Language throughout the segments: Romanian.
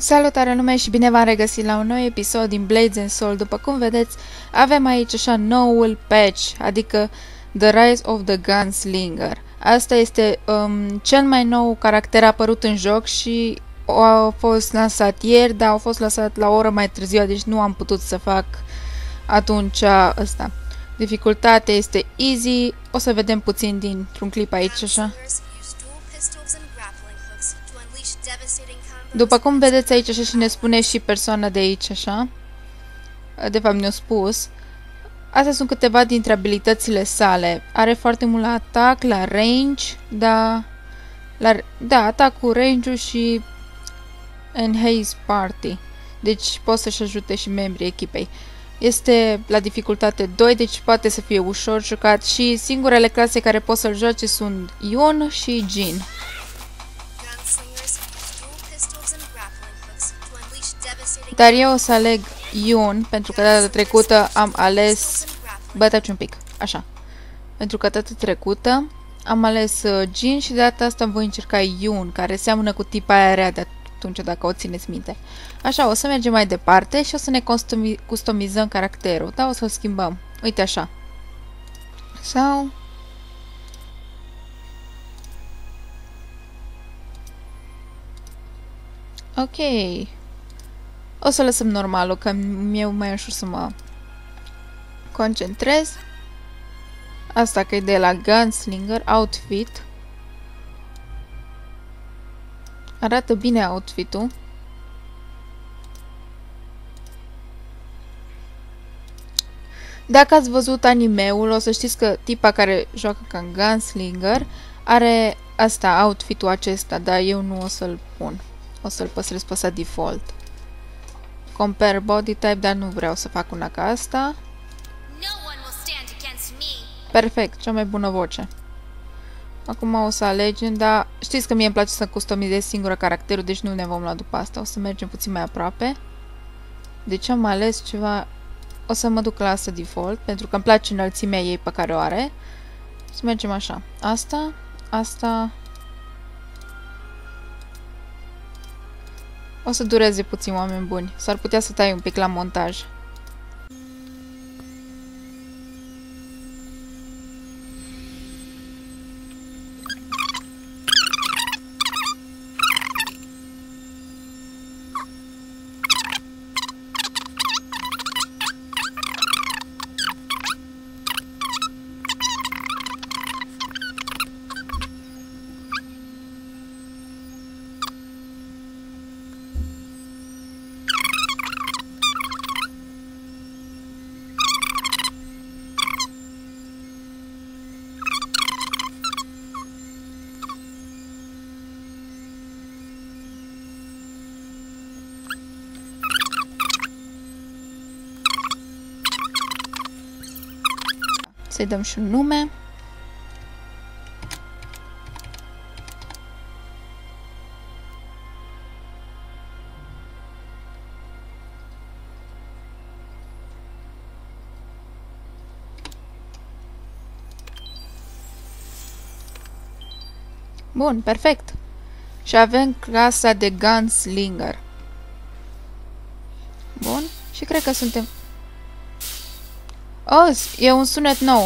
Salutare lume și bine v-am regăsit la un nou episod din Blades and Soul. După cum vedeți, avem aici așa noul patch, adică The Rise of the Gunslinger. Asta este cel mai nou caracter apărut în joc și a fost lansat ieri, dar a fost lansat la o oră mai târziu, deci nu am putut să fac atunci ăsta. Dificultatea este easy, o să vedem puțin dintr-un clip aici așa. După cum vedeți aici așa și ne spune și persoana de aici așa, de fapt ne-a spus, astea sunt câteva dintre abilitățile sale. Are foarte mult la atac, la range, atac cu range-ul și enhance party. Deci poate să-și ajute și membrii echipei. Este la dificultate 2, deci poate să fie ușor jucat și singurele clase care pot să-l joace sunt Yun și Jin. Dar eu o să aleg Yun, pentru că data trecută am ales... Bă, taci un pic, așa. Pentru că data trecută am ales Jin și de data asta voi încerca Yun, care seamănă cu tipa aia rea de atunci, dacă o țineți minte. Așa, o să mergem mai departe și o să ne customizăm caracterul, da? O să-l schimbăm. Uite așa. Sau... Ok. O să lăsăm normalul, că mi-e mai ușor să mă concentrez. Asta că e de la Gunslinger, outfit. Arată bine outfit-ul. Dacă ați văzut animeul, o să știți că tipa care joacă ca Gunslinger are asta, outfit-ul acesta, dar eu nu o să-l pun. O să-l păstrez pe ăsta default. Compare body type, dar nu vreau să fac una ca asta. Perfect, cea mai bună voce. Acum o să alegem, dar știți că mie îmi place să customizez singură caracterul, deci nu ne vom lua după asta. O să mergem puțin mai aproape. Deci am ales ceva... O să mă duc la asta default, pentru că îmi place înălțimea ei pe care o are. Să mergem așa. Asta... O să dureze puțin, oameni buni. S-ar putea să tai un pic la montaj. Să-i dăm și un nume. Bun, perfect. Și avem clasa de Gunslinger. Bun. Și cred că suntem... Oh, e un sunet nou.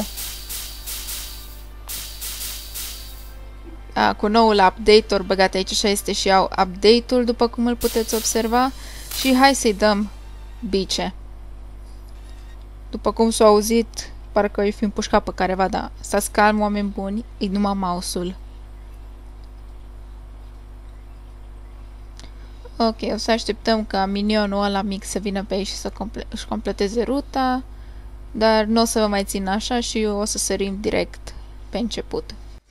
Cu noul update-uri băgat aici, așa este și au update-ul, după cum îl puteți observa. Și hai să-i dăm bice. După cum s-a auzit, parcă îi fi împușcat pe careva, dar stați calm, oameni buni, e numai mouse-ul. Ok, o să așteptăm ca minionul ăla mic să vină pe aici și să își completeze ruta. Dar nu o să vă mai țin așa și eu o să sărim direct pe început.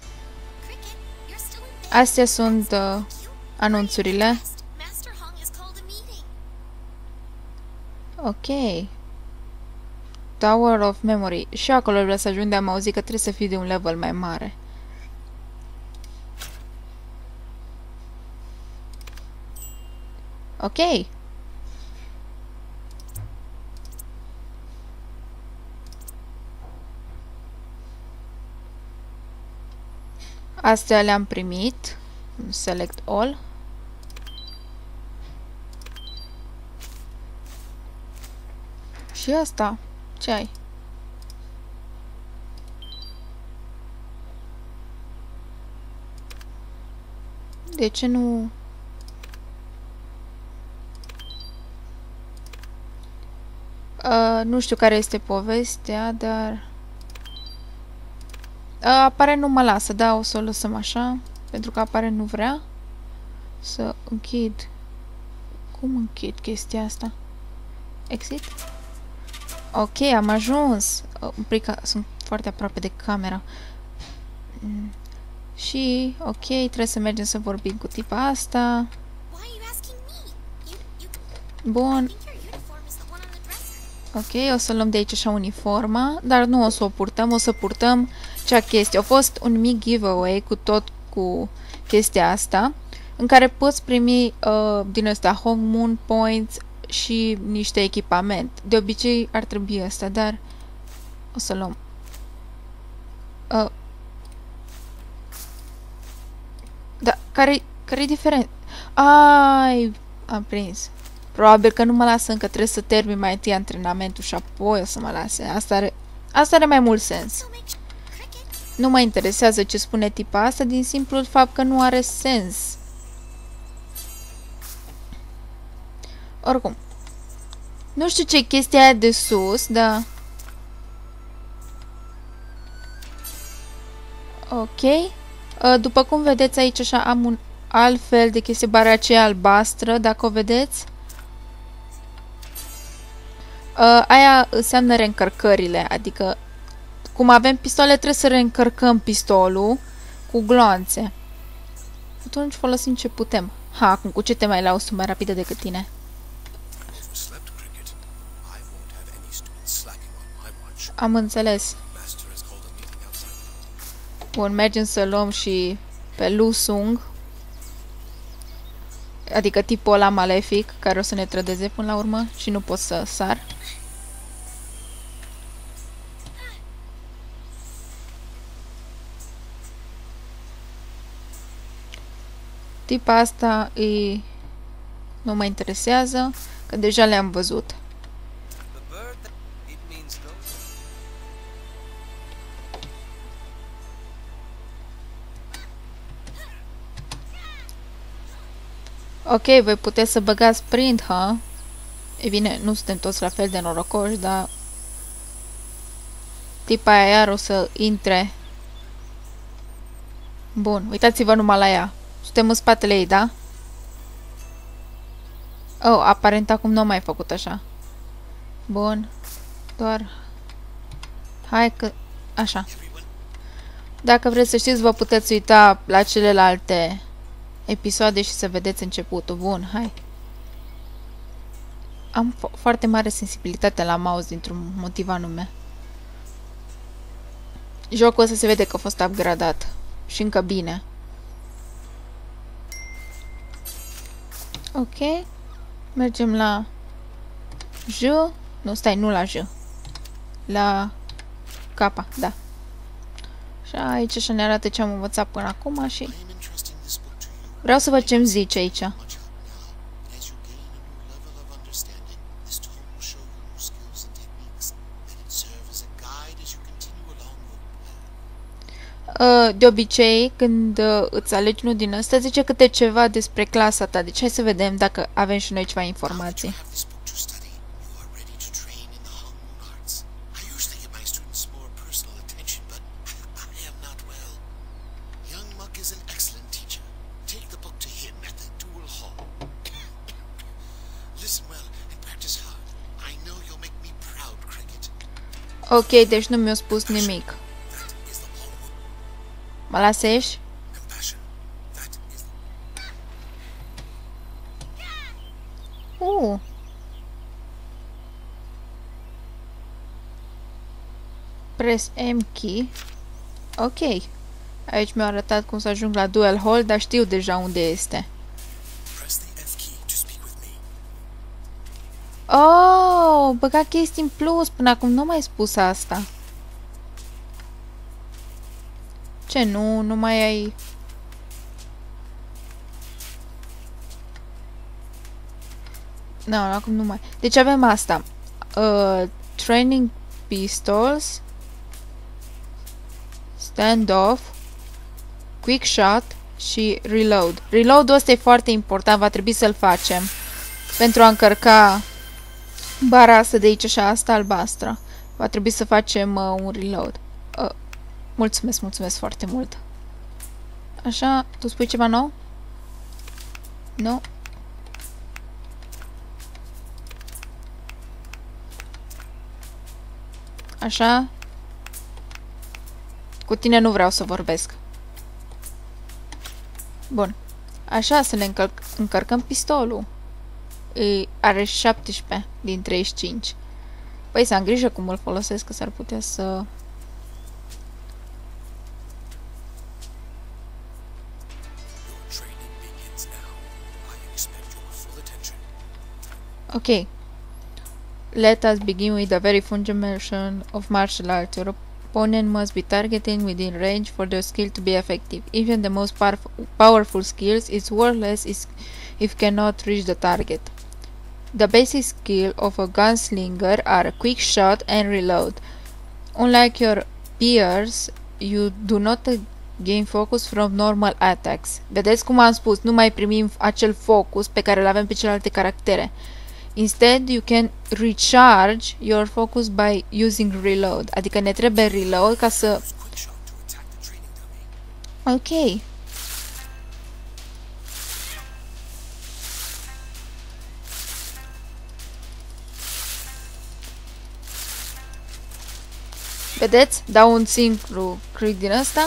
Astea sunt anunțurile. Ok. Tower of Memory. Și acolo vreau să ajung, de am auzit că trebuie să fii de un level mai mare. Ok. Astea le-am primit. Select all. Și asta? Ce ai? De ce nu... nu știu care este povestea, dar... apare nu mă lasă, da, o să o lăsăm așa, pentru că apare nu vrea să închid. Cum închid chestia asta? Exit? Ok, am ajuns. Sunt foarte aproape de camera. Și, ok, trebuie să mergem să vorbim cu tipa asta. Bun. Ok, o să luăm de aici așa uniforma, dar nu o să o purtăm, o să purtăm cea chestie. A fost un mic giveaway cu chestia asta, în care poți primi din ăsta Hong Moon Points și niște echipament. De obicei ar trebui asta, dar o să luăm. Da, care-i diferent? Ai, am prins. Probabil că nu mă lasă încă, trebuie să termin mai întâi antrenamentul și apoi o să mă lase. Asta are mai mult sens. Nu mă interesează ce spune tipa asta din simplul fapt că nu are sens. Oricum. Nu știu ce e chestia aia de sus, dar... Ok. După cum vedeți aici așa am un alt fel de chestie, bara aceea albastră, dacă o vedeți. Aia înseamnă reîncărcările, adică cum avem pistole, trebuie să reîncărcăm pistolul cu gloanțe. Atunci folosim ce putem. Ha, acum cu ce te mai lauzi tu mai rapidă decât tine? Am înțeles. Bun, mergem să luăm și pe Lu Sung. Adică tipul ăla malefic, care o să ne trădeze până la urmă și nu pot să sar. Tipa asta nu mă interesează, că deja le-am văzut. Ok, voi puteți să băgați sprint, ha? E bine, nu suntem toți la fel de norocoși, dar... Tipa aia iar o să intre. Bun, uitați-vă numai la ea. Suntem în spatele ei, da? Oh, aparent acum nu am mai făcut așa. Bun. Doar... Hai că... Așa. Dacă vreți să știți, vă puteți uita la celelalte episoade și să vedeți începutul. Bun, hai. Am foarte mare sensibilitate la mouse dintr-un motiv anume. Jocul ăsta se vede că a fost upgradat. Și încă bine. Ok. Mergem la J. Nu, stai, nu la J. La K, da. Și aici așa ne arată ce am învățat până acum și... Vreau să văd ce-mi zice aici. De obicei, când îți alegi unul din ăsta, zice câte ceva despre clasa ta. Deci hai să vedem dacă avem și noi ceva informații. Ok, deci nu mi-a spus nimic. Mă lasești? Press M key. Ok. Aici mi-a arătat cum să ajung la dual hold, dar știu deja unde este. Oh, băga chestii în plus. Până acum nu m-ai spus asta. Ce, nu mai ai... Nu, acum nu mai... Deci avem asta. training pistols, standoff, quick shot și reload. Reload-ul ăsta e foarte important, va trebui să-l facem pentru a încărca bara asta de aici, așa, asta albastră. Va trebui să facem un reload. Mulțumesc foarte mult. Așa, tu spui ceva nou? Nu? Așa? Cu tine nu vreau să vorbesc. Bun. Așa, să ne încărcăm pistolul. Are 17 din 35. Păi să am grijă cum îl folosesc, că s-ar putea să... Ok. Let us begin with a very fundamental of martial arts. Your opponent must be targeting within range for their skill to be effective. Even the most powerful skills is worthless if cannot reach the target. The basic skill of a gunslinger are quick shot and reload. Unlike your peers, you do not gain focus from normal attacks. Vedeți cum am spus, nu mai primim acel focus pe care îl avem pe celelalte caractere. Instead, you can recharge your focus by using reload. Adică ne trebuie reload ca să... Ok. Vedeți? Dau un simplu click din ăsta.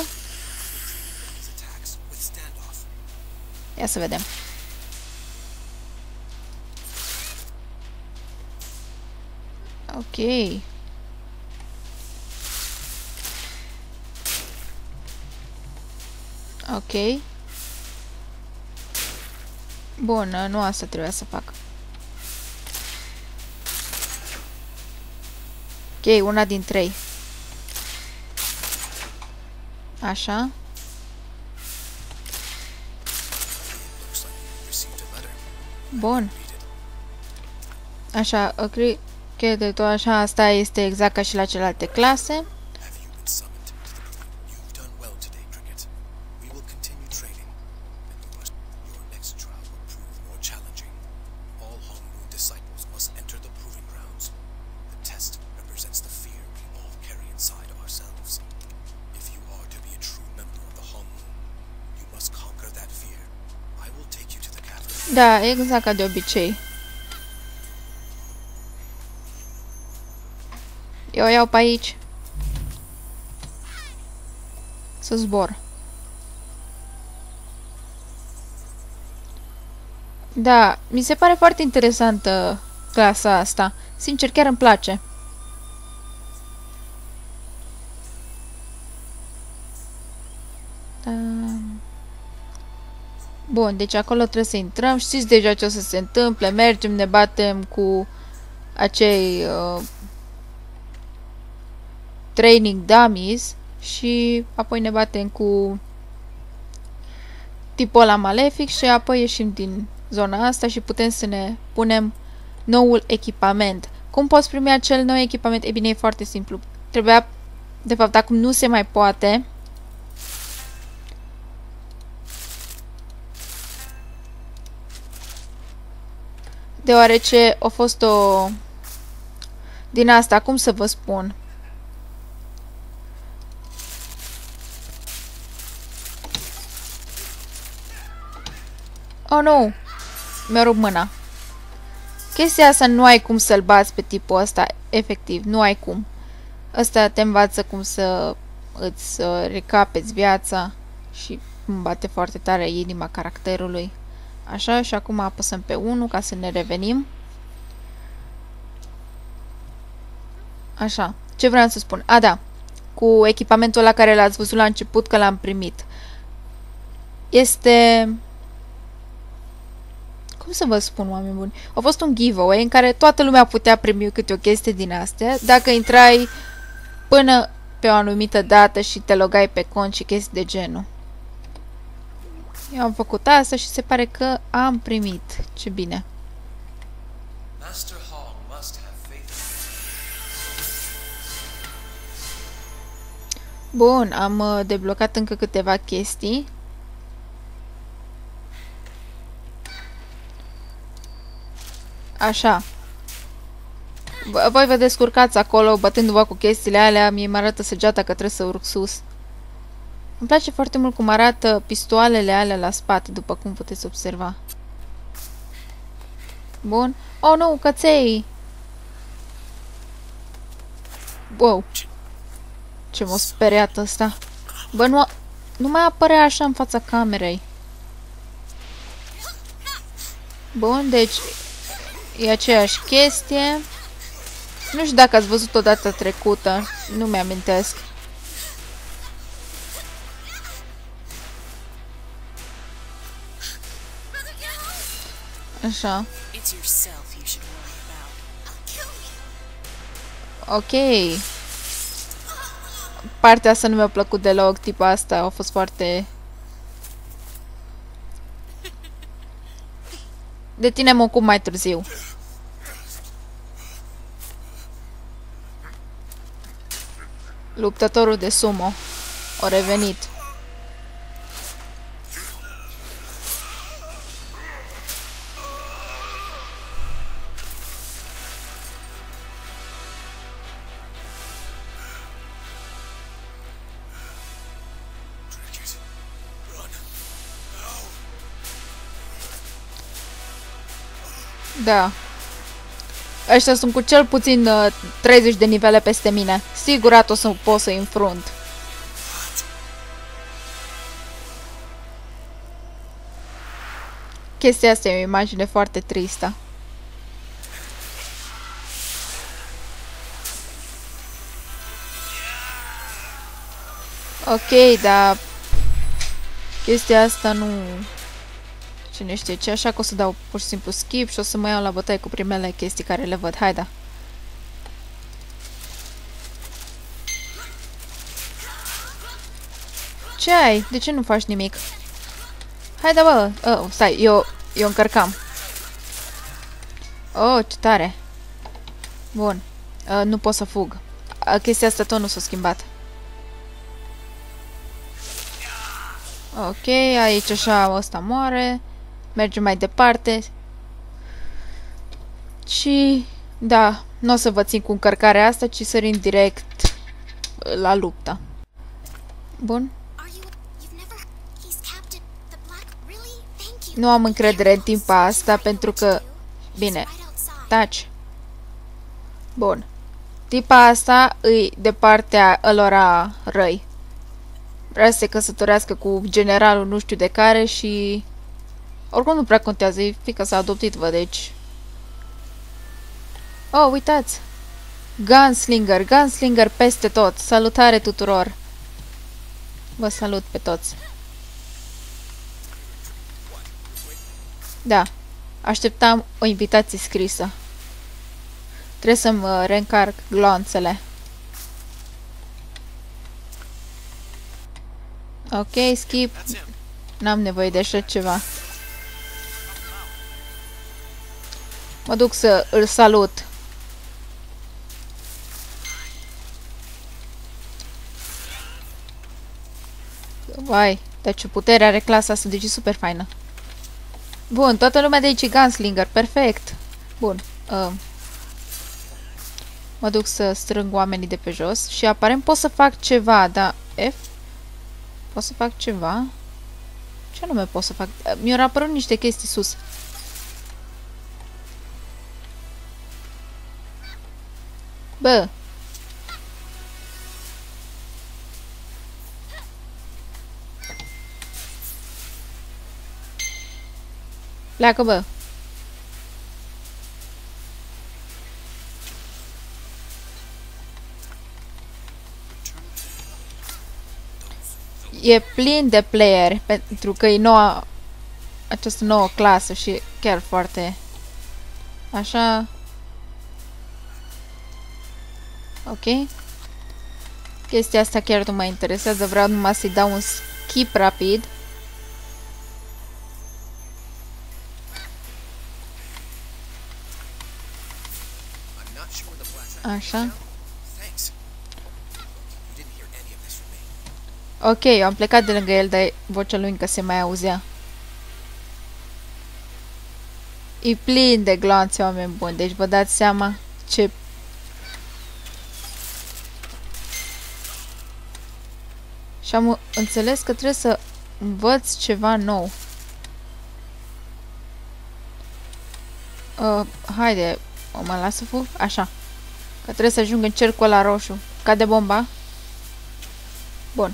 Ia să vedem. Ok. Ok. Bun, nu asta trebuia să fac. Ok, una din 3. Așa. Bun. Așa, ok, de tot așa, asta este exact ca și la celelalte clase. Da, exact ca de obicei. Eu iau pe aici. Să zbor. Da, mi se pare foarte interesantă clasa asta. Sincer, chiar îmi place. Bun, deci acolo trebuie să intrăm. Știți deja ce o să se întâmple. Mergem, ne batem cu acei training dummies și apoi ne batem cu tipul ăla malefic și apoi ieșim din zona asta și putem să ne punem noul echipament. Cum poți primi acel nou echipament? E bine, e foarte simplu. Trebuia, de fapt, acum nu se mai poate. Deoarece a fost o... din asta, cum să vă spun? Oh, nu! Mi-a rupt mâna. Chestia asta nu ai cum să-l bați pe tipul ăsta, efectiv, nu ai cum. Ăsta te învață cum să îți recapeți viața și îmi bate foarte tare inima caracterului. Așa, și acum apăsăm pe 1 ca să ne revenim. Așa, ce vreau să spun? A, da, cu echipamentul ăla care l-ați văzut la început că l-am primit. Este... cum să vă spun, oameni buni? A fost un giveaway în care toată lumea putea primi câte o chestie din astea dacă intrai până pe o anumită dată și te logai pe cont și chestii de genul. Eu am făcut asta și se pare că am primit. Ce bine. Bun, am deblocat încă câteva chestii. Așa. Voi vă descurcați acolo, bătându-vă cu chestiile alea. Mie mă arată săgeata că trebuie să urc sus. Îmi place foarte mult cum arată pistoalele alea la spate, după cum puteți observa. Bun. Oh, nu, căței! Wow. Ce m-a speriat ăsta. Bă, nu mai apărea așa în fața camerei. Bun, deci e aceeași chestie. Nu știu dacă ați văzut o dată trecută. Nu mi-amintesc. Așa. Ok. Partea asta nu mi-a plăcut deloc. Tipa asta a fost foarte... De tine mă ocup mai târziu. Luptătorul de sumo a revenit. Da. Ăștia sunt cu cel puțin 30 de nivele peste mine. Sigurat o să pot să-i înfrunt. Chestia asta e o imagine foarte tristă. Ok, dar chestia asta nu... Cine știe ce, așa că o să dau pur și simplu skip și o să mă iau la bătaie cu primele chestii care le văd. Haida! Ce ai? De ce nu faci nimic? Haida, bă! Oh, stai, eu încărcam. Oh, ce tare! Bun. Nu pot să fug. Chestia asta tot nu s-a schimbat. Ok, aici așa ăsta moare. Mergem mai departe. Și... Da, nu o să vă țin cu încărcarea asta, ci sărim direct la luptă. Bun. Nu am încredere în tipa asta pentru că... Bine, taci. Bun. Tipa asta îi de partea ălora răi. Vrea să se căsătorească cu generalul nu știu de care și... Oricum nu prea contează, e fiica s-a adoptit-vă, deci... Oh, uitați! Gunslinger, Gunslinger peste tot! Salutare tuturor! Vă salut pe toți! Da, așteptam o invitație scrisă. Trebuie să-mi reîncarc gloanțele. Ok, skip. N-am nevoie de așa ceva. Mă duc să îl salut. Vai, dar ce putere are clasa asta, deci e super faină. Bun, toată lumea de aici e Gunslinger, perfect. Bun. Mă duc să strâng oamenii de pe jos și aparent pot să fac ceva, dar... F? Pot să fac ceva? Ce anume pot să fac? Mi-au apărut niște chestii sus. Bă! Pleacă, bă! E plin de player, pentru că e noua, această nouă clasă și chiar foarte așa. Ok. Chestia asta chiar nu mă interesează, vreau numai să-i dau un skip rapid. Așa. Ok, eu am plecat de lângă el, dar vocea lui încă se mai auzea. E plin de gloanțe, oameni buni, deci vă dați seama ce... Și am înțeles că trebuie să învăț ceva nou. Haide, mă las să fug? Așa. Că trebuie să ajung în cercul ăla roșu. Cade bomba. Bun.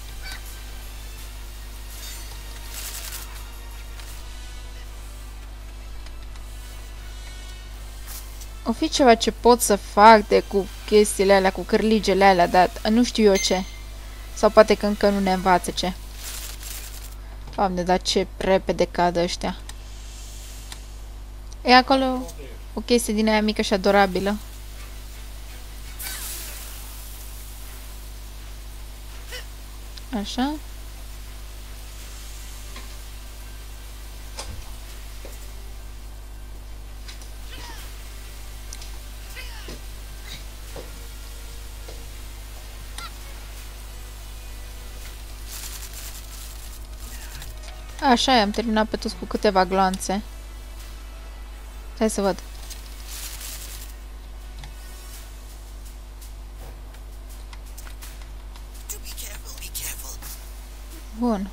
O fi ceva ce pot să fac de cu chestiile alea, cu cârligele alea, dar nu știu eu ce. Sau poate că încă nu ne învață ce. Doamne, dar ce repede cad ăștia. E acolo o chestie din aia mică și adorabilă. Așa. Așa, am terminat pe toți cu câteva gloanțe. Hai să văd. Bun.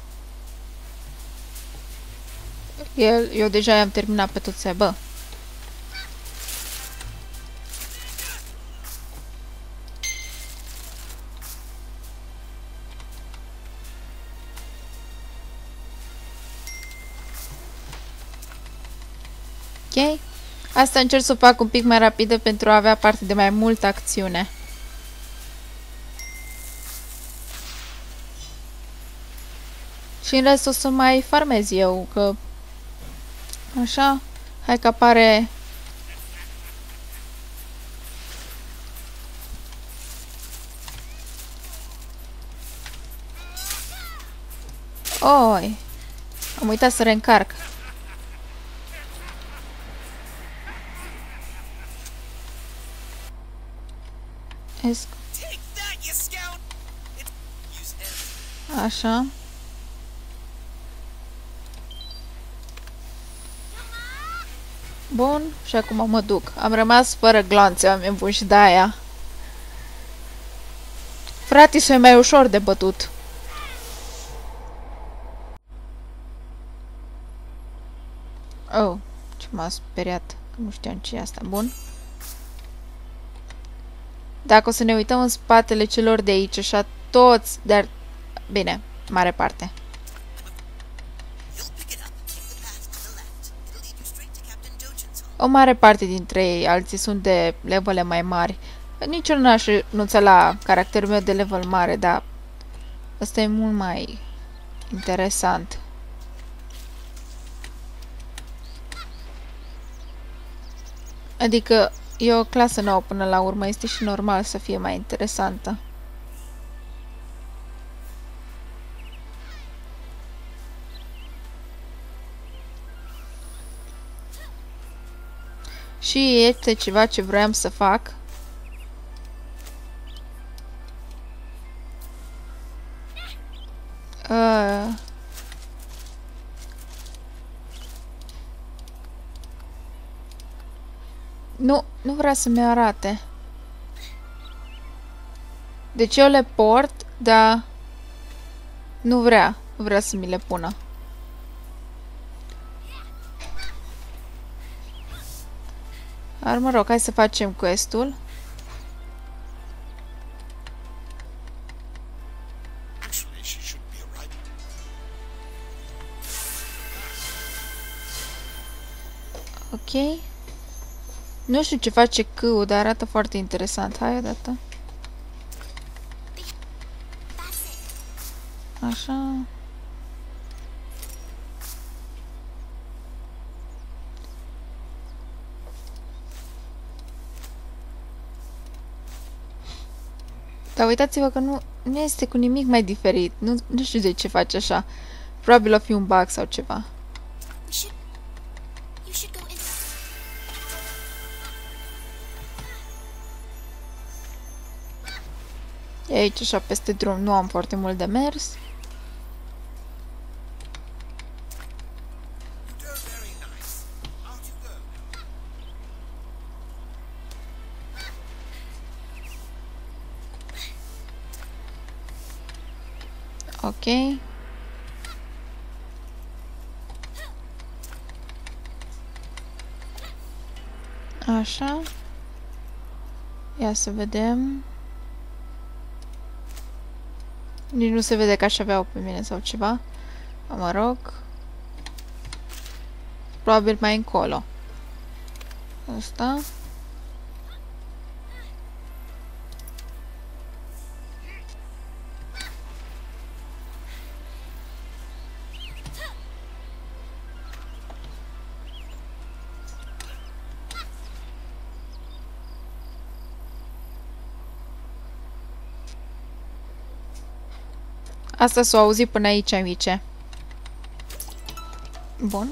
Eu deja i-am terminat pe toți, bă. Ok. Asta încerc să o fac un pic mai rapidă pentru a avea parte de mai multă acțiune. Și în rest o să mai farmez eu, că... Așa. Hai că apare... Oi! Am uitat să reîncarc. Așa. Bun, și acum mă duc. Am rămas fără gloanțe, oameni buni, și de-aia. Fratisul e mai ușor de bătut. Oh, ce m-a speriat. Nu știam ce e asta. Bun. Dacă o să ne uităm în spatele celor de aici, așa toți, dar... Bine, mare parte. O mare parte dintre ei, alții sunt de levele mai mari. Nici eu n-aș renunța la caracterul meu de level mare, dar ăsta e mult mai interesant. Adică e o clasă nouă până la urmă, este și normal să fie mai interesantă. Și este ceva ce vreau să fac. Nu vrea să-mi arate. Deci eu le port, dar nu vrea să mi le pună. Dar mă rog, hai să facem quest-ul. Ok. Nu știu ce face C-ul, dar arată foarte interesant. Hai odată. Așa. Dar uitați-vă că nu este cu nimic mai diferit. Nu știu de ce face așa. Probabil o fi un bug sau ceva. E aici așa peste drum, nu am foarte mult de mers. Ok. Așa. Ia să vedem. Nici nu se vede că aș avea pe mine sau ceva. Mă rog. Probabil mai încolo. Asta. Asta s-o auzi până aici, amice. Bun.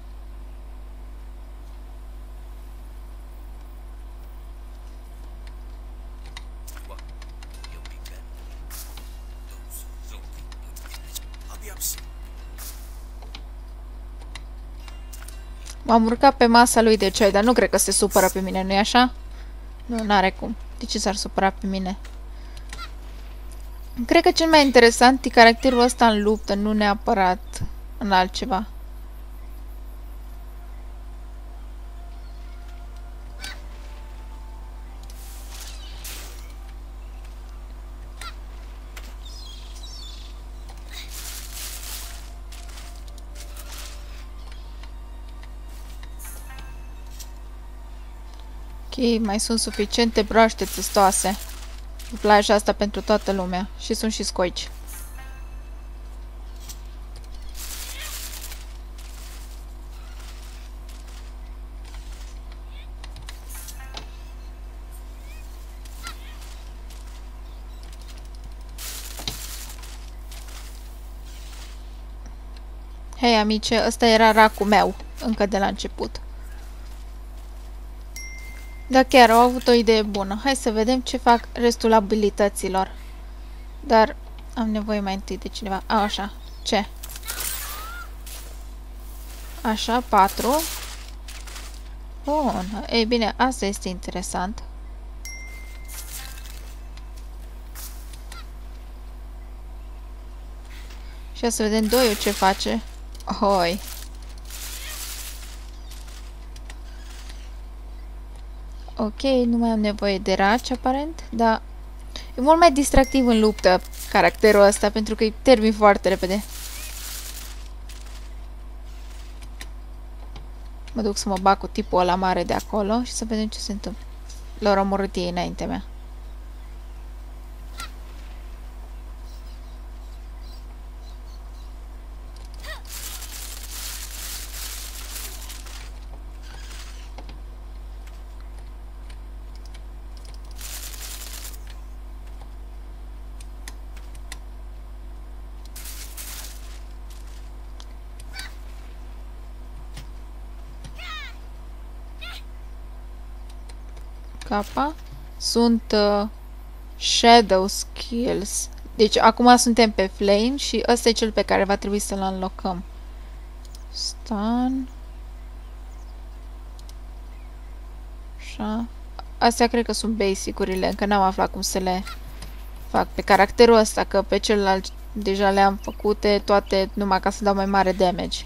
M-am urcat pe masa lui de ceai, dar nu cred că se supără pe mine, nu-i așa? Nu, n-are cum. De ce s-ar supăra pe mine? Cred că cel mai interesant e caracterul ăsta în luptă, nu neapărat în altceva. Ok, mai sunt suficiente broaște testoase. Plaja asta pentru toată lumea. Și sunt și scoici. Hei, amice, ăsta era racul meu, încă de la început. Da, chiar au avut o idee bună. Hai să vedem ce fac restul abilităților. Dar am nevoie mai întâi de cineva. A, așa. Ce? Așa, 4. Bun. Ei bine, asta este interesant. Și să vedem 2 ce face. Hoi. Ok, nu mai am nevoie de raci, aparent, dar e mult mai distractiv în luptă caracterul ăsta, pentru că îi termin foarte repede. Mă duc să mă bag cu tipul ăla mare de acolo și să vedem ce se întâmplă. L-au omorât ei înaintea mea. Capa. Sunt Shadow Skills. Deci acum suntem pe Flame și ăsta e cel pe care va trebui să-l înlocăm. Stun. Așa. Astea cred că sunt basic-urile, încă n-am aflat cum să le fac pe caracterul ăsta, că pe celălalt deja le-am făcute toate numai ca să dau mai mare damage.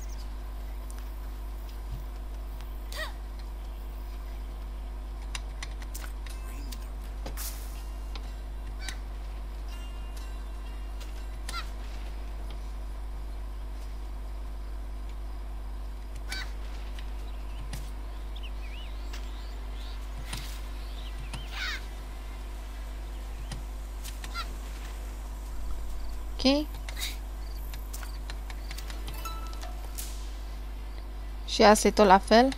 Ok. Și asta e tot la fel.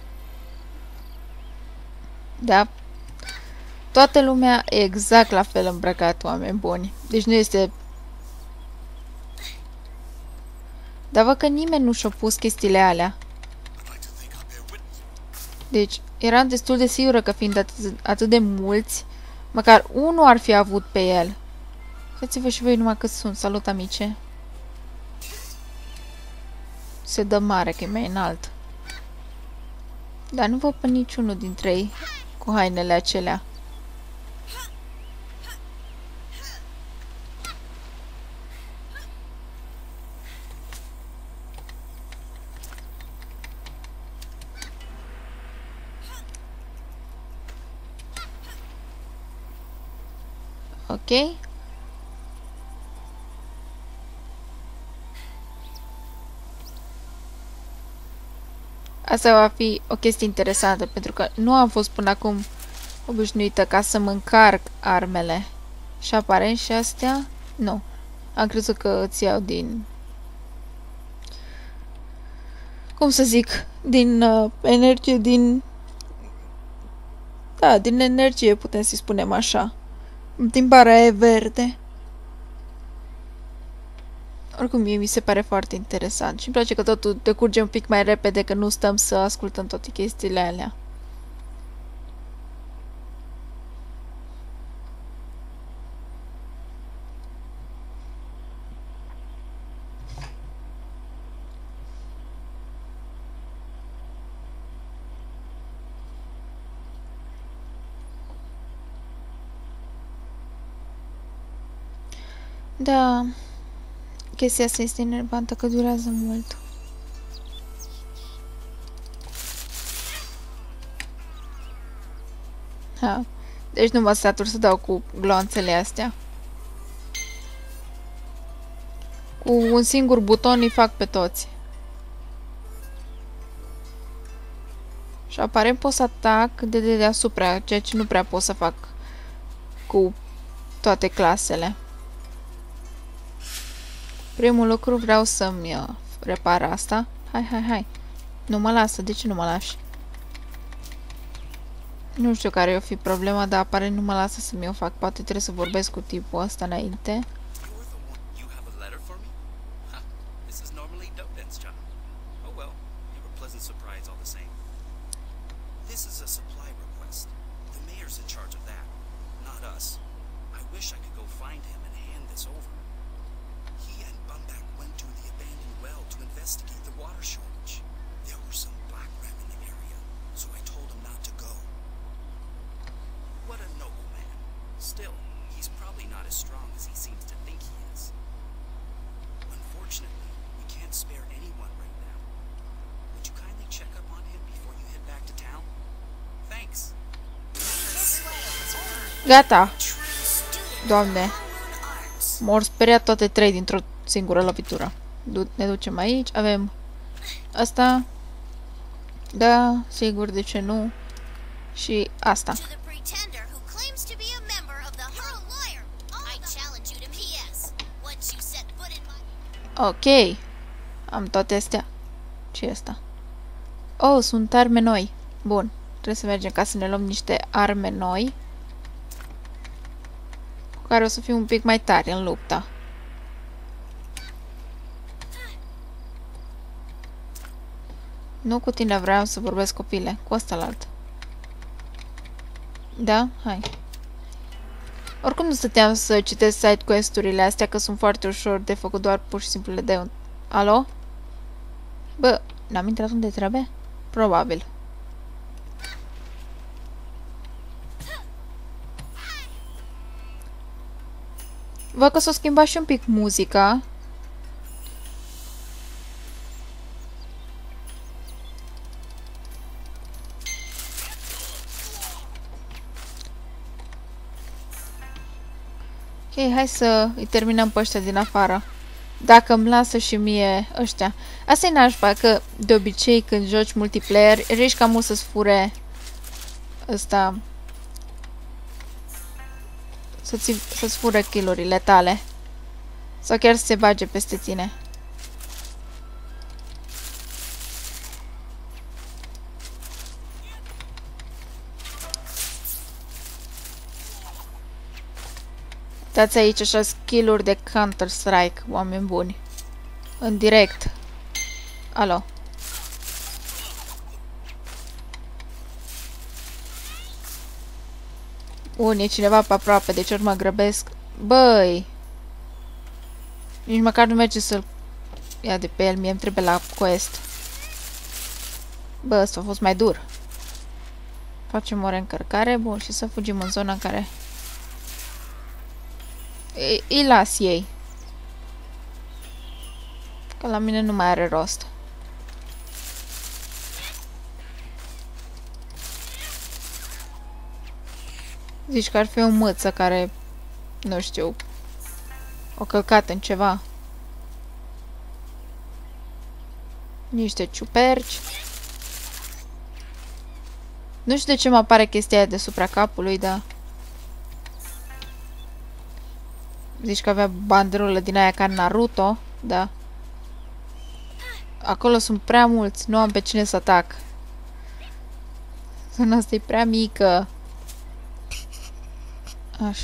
Da. Toată lumea e exact la fel îmbrăcat, oameni buni. Deci nu este... Dar văd că nimeni nu și-a pus chestiile alea. Deci, eram destul de sigură că fiind atât de mulți, măcar unul ar fi avut pe el. Uitați-vă și voi numai cât sunt. Salut, amice. Se dă mare, că e mai înalt. Dar nu văd pe niciunul dintre ei cu hainele acelea. Ok. Asta va fi o chestie interesantă, pentru că nu am fost până acum obișnuită ca să mă încarc armele. Și aparent și astea, nu. Am crezut că îți iau din... Cum să zic? Din energie, din... Da, din energie, putem să-i spunem așa. Din bara e verde. Oricum, mie mi se pare foarte interesant și îmi place că totul decurge un pic mai repede, că nu stăm să ascultăm toate chestiile alea. Da, chestia asta este enervantă, că durează mult. Ha. Deci nu mă satur să dau cu gloanțele astea. Cu un singur buton îi fac pe toți. Și aparent pot să atac de deasupra, ceea ce nu prea pot să fac cu toate clasele. Primul lucru vreau să-mi repar asta. Hai. Nu mă lasă, de ce nu mă lași? Nu știu care o fi problema, dar aparent nu mă lasă să-mi o fac. Poate trebuie să vorbesc cu tipul ăsta înainte. Gata! Doamne! M-au speriat toate trei dintr-o singură lovitură. Ne ducem aici. Avem asta. Da, sigur, de ce nu? Și asta. Ok. Am toate astea. Ce e asta? Oh, sunt arme noi. Bun. Trebuie să mergem ca să ne luăm niște arme noi, cu care o să fim un pic mai tari în lupta. Nu cu tine vreau să vorbesc, copile. Cu ăsta-lalt. Da? Hai. Oricum nu stăteam să citesc side quest-urile astea, că sunt foarte ușor de făcut, doar pur și simplu le dai un... Alo? Bă, n-am intrat unde trebuie? Probabil. Văd că s-a schimbat și un pic muzica. Ok, hai să îi terminăm pe ăștia din afară. Dacă îmi lasă și mie ăștia. Asta e nașpa, că de obicei când joci multiplayer, riști cam mult să-ți fure ăsta... Să-ți fure kill-urile tale. Sau chiar să se bage peste tine. Dați aici așa skill-uri de Counter-Strike, oameni buni. În direct. Alo. Bun, e cineva pe aproape, deci ori mă grăbesc. Băi, Nici măcar nu merge să-l ia de pe el. Mie îmi trebuie la quest. Bă, ăsta a fost mai dur. Facem o reîncărcare. Bun, și să fugim în zona în care... Îi las ei. Că la mine nu mai are rost. Zici că ar fi o mâță care, nu știu, o călcat în ceva. Niște ciuperci. Nu știu de ce mă apare chestia aia deasupra capului, dar... Zici că avea banderolă din aia ca Naruto, da. Acolo sunt prea mulți, nu am pe cine să atac. Zona asta e prea mică. Așa.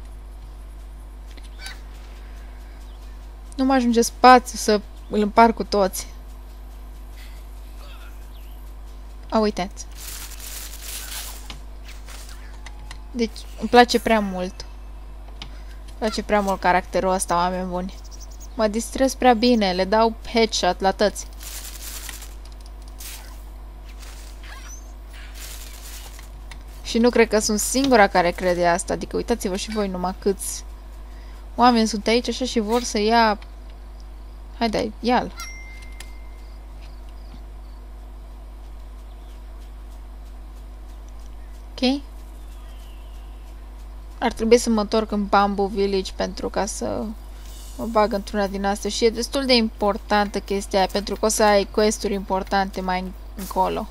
Nu mă ajunge spațiu să îl împar cu toți. A, uitați. Deci, îmi place prea mult. Îmi place prea mult caracterul ăsta, oameni buni. Mă distrez prea bine, le dau headshot la toți. Și nu cred că sunt singura care crede asta. Adică uitați-vă și voi numai câți oameni sunt aici așa și vor să ia... Haide, ia-l. Ok? Ar trebui să mă întorc în Bamboo Village pentru ca să mă bag într-una din astea. Și e destul de importantă chestia aia, pentru că o să ai quest-uri importante mai încolo.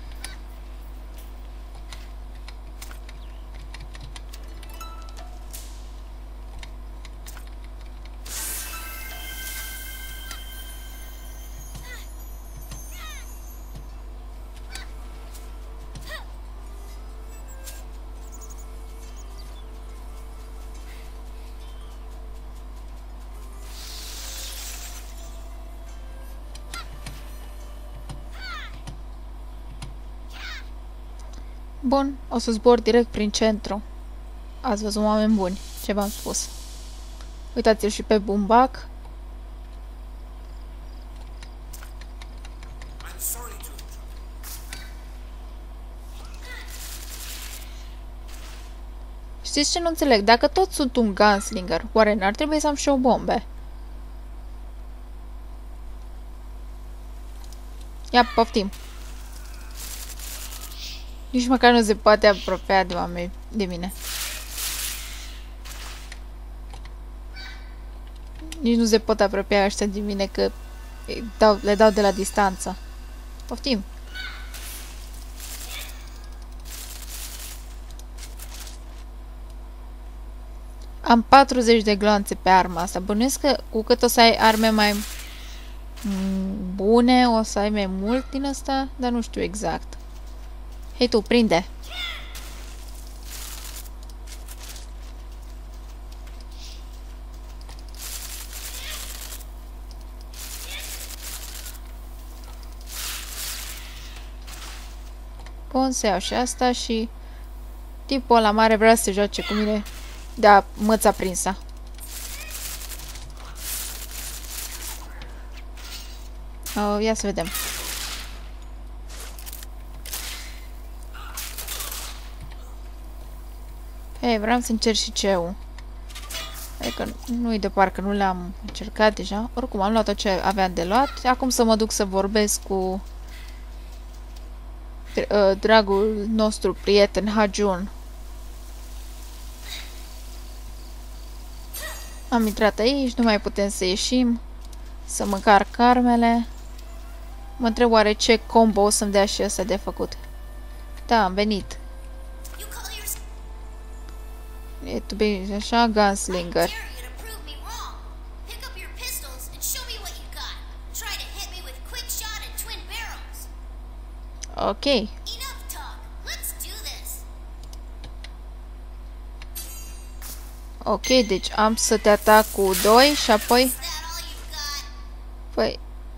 Bun, o să zbor direct prin centru. Ați văzut, oameni buni, ce v-am spus. Uitați-l și pe bumbac. Știți ce nu înțeleg? Dacă tot sunt un gunslinger, oare n-ar trebui să am și o bombe? Ia, poftim. Nici măcar nu se poate apropia de oameni de mine. Nici nu se pot apropia ăștia de mine, că le dau de la distanță. Poftim. Am 40 de gloanțe pe arma asta. Bănuiesc că cu cât o să ai arme mai bune, o să ai mai mult din asta, dar nu știu exact. Hei tu, prinde! Bun, să iau și asta și tipul ăla mare vrea să se joace cu mine. Da, măța prinsă. Ia să vedem. Hei, vreau să încerc și CEU. Adică nu-i de parcă nu le-am încercat deja. Oricum, am luat tot ce aveam de luat. Acum să mă duc să vorbesc cu dragul nostru prieten Hajun. Am intrat aici, nu mai putem să ieșim. Să mă încarc armele. Mă întreb oare ce combo o să-mi dea și ăsta de făcut. Da, am venit. E tu bine, așa, gunslinger. Ok. Ok, deci am să te atac cu 2 și apoi... Păi...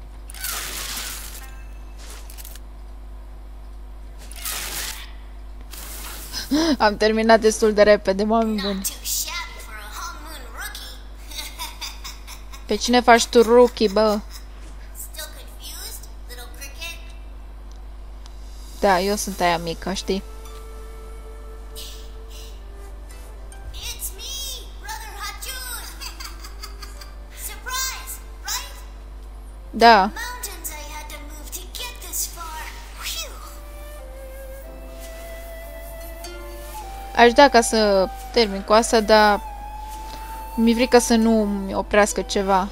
Am terminat destul de repede, oameni buni. Pe cine faci tu rookie, bă? Da, eu sunt aia mică, știi? Da. Aș da ca să termin cu asta, dar mi-e frică să nu mi oprească ceva.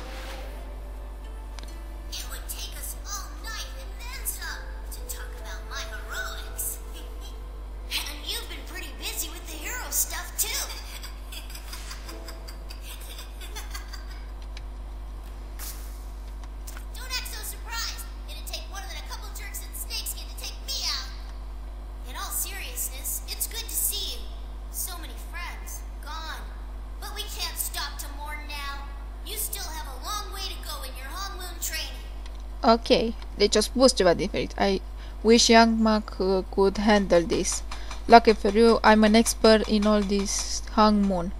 Ok, deci a spus ceva diferit. I wish young Mac could handle this. Lucky for you, I'm an expert in all this hung moon.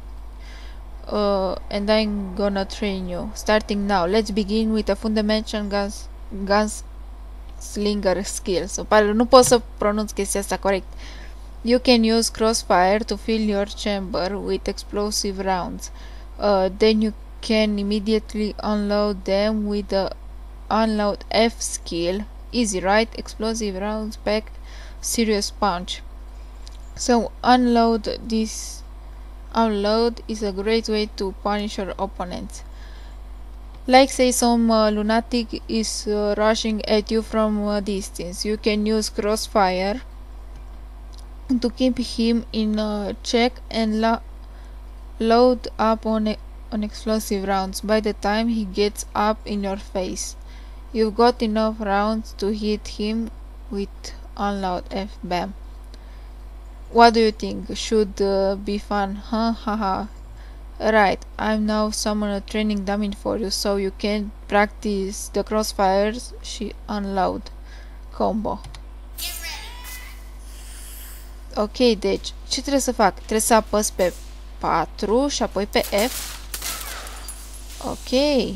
And I'm gonna train you. Starting now, let's begin with a fundamental gunslinger skills. So, pare, nu pot să pronunț chestia asta corect. You can use crossfire to fill your chamber with explosive rounds. Then you can immediately unload them with the unload F skill. Easy, right? Explosive rounds pack serious punch. So unload is a great way to punish your opponents. Like say some lunatic is rushing at you from a distance. You can use crossfire to keep him in check and load up on explosive rounds by the time he gets up in your face. You've got enough rounds to hit him with unload F. Bam. What do you think? Should be fun, huh? Haha. Right, I'm now summon a training dummy for you so you can practice the crossfires și unload combo. Ok, deci, ce trebuie să fac? Trebuie să apăs pe 4 și apoi pe F. Ok.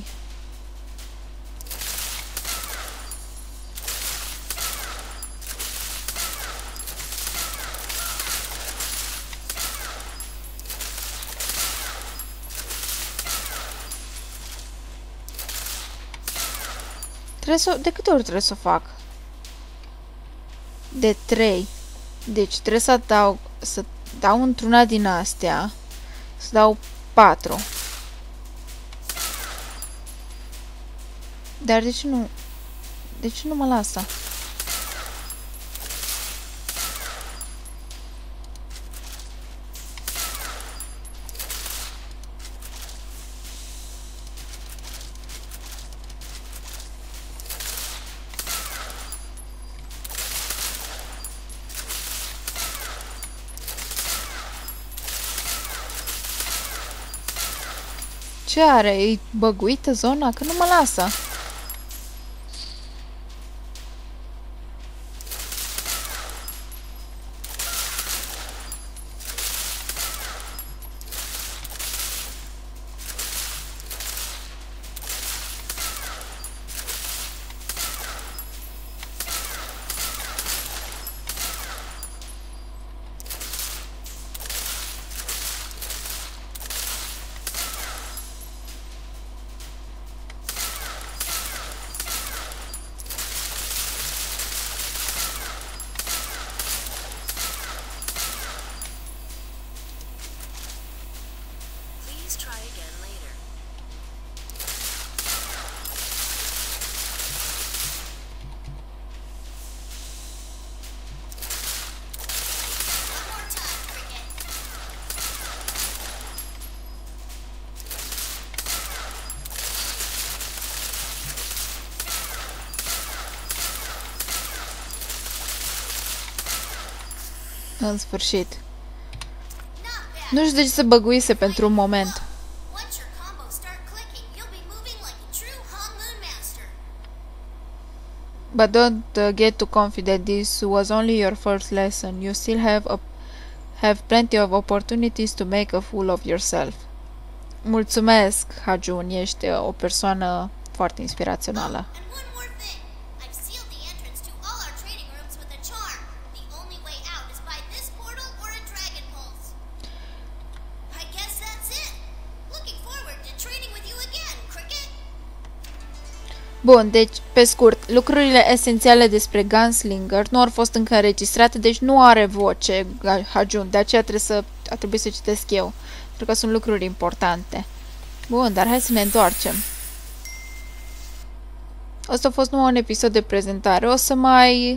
De câte ori trebuie să o fac? De 3. Deci trebuie să dau într-una din astea. Să dau 4. Dar de ce nu? De ce nu mă lasă? Ce are? E băguită zona? Că nu mă lasă. În sfârșit. Nu știu de ce se băguise pentru un moment. But don't get too confident. This was only your first lesson. You still have plenty of opportunities to make a fool of yourself. Mulțumesc, Hajun, ești o persoană foarte inspirațională. Bun, deci, pe scurt, lucrurile esențiale despre Gunslinger nu au fost încă înregistrate, deci nu are voce Hajun, de aceea a trebuit să citesc eu, pentru că sunt lucruri importante. Bun, dar hai să ne întoarcem. Asta a fost numai un episod de prezentare, o să mai...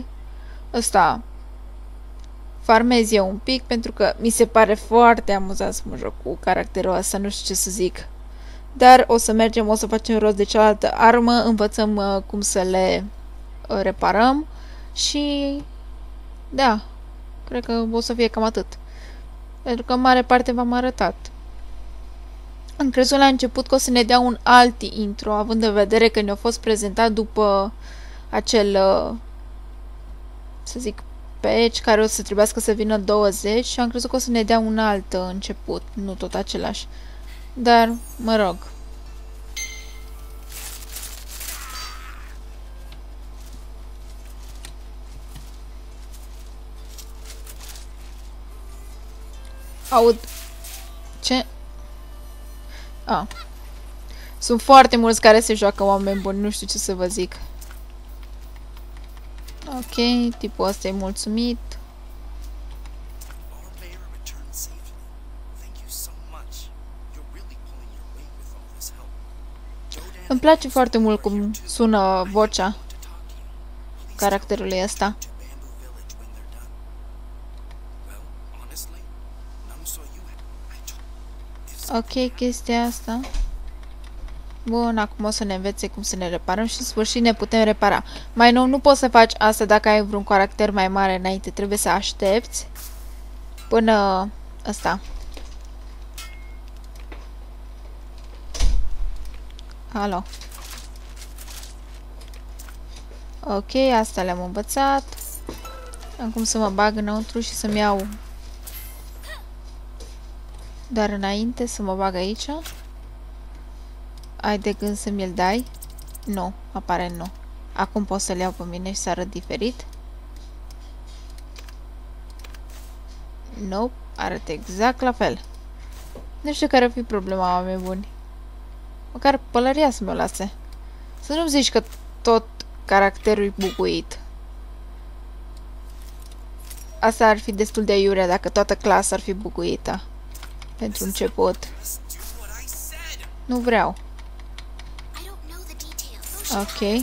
farmez eu un pic, pentru că mi se pare foarte amuzant să mă joc cu caracterul ăsta, nu știu ce să zic. Dar o să mergem, o să facem rost de cealaltă armă, învățăm cum să le reparăm și da, cred că o să fie cam atât. Pentru că în mare parte v-am arătat. Am crezut la început că o să ne dea un alt intro, având în vedere că ne-a fost prezentat după acel, să zic, patch care o să trebuiască să vină 20 și am crezut că o să ne dea un alt început, nu tot același. Dar, mă rog. Aud. Ce? Sunt foarte mulți care se joacă oameni buni, nu știu ce să vă zic. Ok, tipul ăsta e mulțumit. Îmi place foarte mult cum sună vocea caracterului ăsta. Ok, chestia asta. Bun, acum o să ne învețe cum să ne reparăm și în sfârșit ne putem repara. Mai nou, nu poți să faci asta dacă ai vreun caracter mai mare înainte. Trebuie să aștepți până ăsta. Alo. Ok, asta le-am învățat. Acum să mă bag înăuntru și să-mi iau. Dar înainte să mă bag aici. Ai de gând să mi-l dai? Nu, aparent nu. Acum pot să-l iau pe mine și să arăt diferit. Nope, arăt exact la fel. Nu știu care ar fi problema, oameni buni. Măcar pălăria să mi-o lase. Să nu zici că tot caracterul e buguit. Asta ar fi destul de iurea dacă toată clasa ar fi buguită. Pentru început. Nu vreau. Ok.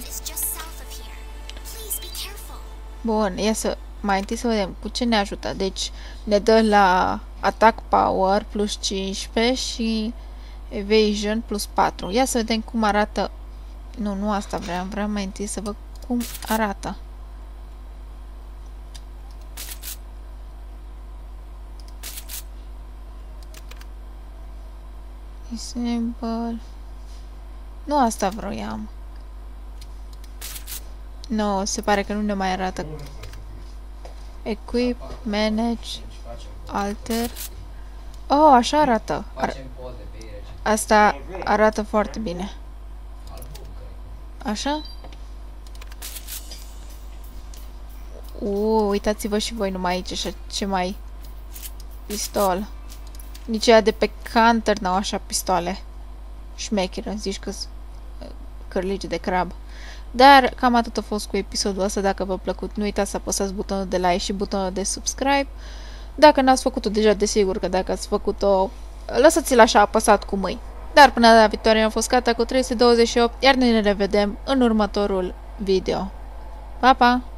Bun, ia să... Mai întâi să vedem cu ce ne ajută. Deci ne dă la attack power plus 15 și evasion plus 4. Ia să vedem cum arată. Nu asta vreau. Vreau mai întâi să văd cum arată. Simple. Nu asta vroiam. Nu, se pare că nu ne mai arată. Equip, manage, alter. Oh, așa arată. Asta arată foarte bine. Așa? Uitați-vă și voi numai aici, așa, ce mai... Pistol. Nici ea de pe Counter n-au așa pistoale. Șmecheră, zici că cărligi de crab. Dar cam atât a fost cu episodul ăsta. Dacă v-a plăcut, nu uitați să apăsați butonul de like și butonul de subscribe. Dacă n-ați făcut-o deja, desigur că dacă ați făcut-o, lăsați-l așa apăsat cu mâini. Dar până data viitoare am fost Cata cu 328, iar noi ne revedem în următorul video. Pa, pa!